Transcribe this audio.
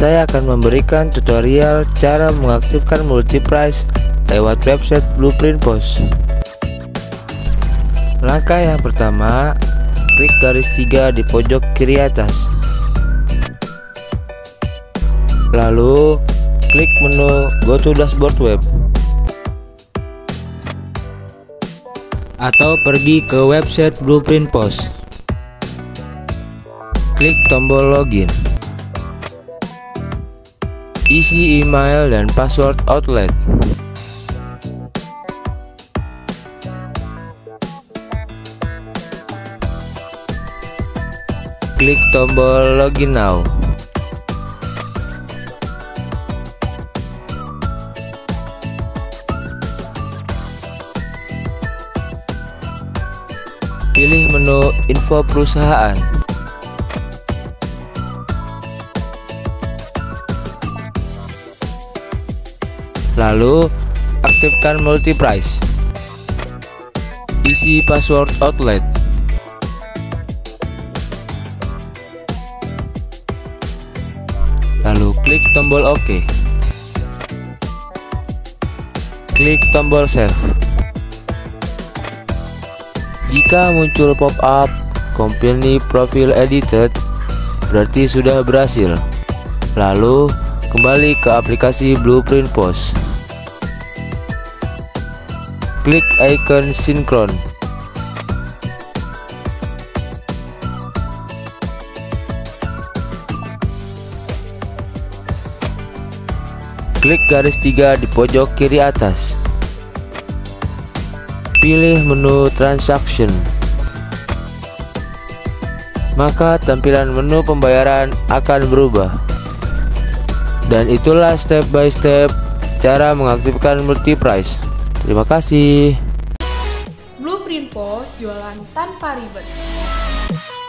saya akan memberikan tutorial cara mengaktifkan multi-price lewat website Blueprint POS. Langkah yang pertama, klik garis 3 di pojok kiri atas. Lalu, klik menu Go to Dashboard Web. Atau pergi ke website Blueprint POS. Klik tombol login. Isi email dan password outlet. Klik tombol login now. Pilih menu info perusahaan. Lalu, aktifkan multi-price. Isi password outlet. Lalu klik tombol OK. Klik tombol save. Jika muncul pop-up Company Profile Edited, berarti sudah berhasil. Lalu, kembali ke aplikasi Blueprint POS. Klik icon sinkron. Klik garis 3 di pojok kiri atas. Pilih menu transaction. Maka tampilan menu pembayaran akan berubah. Dan itulah step by step cara mengaktifkan multi-price. Terima kasih. Blueprint POS, jualan tanpa ribet.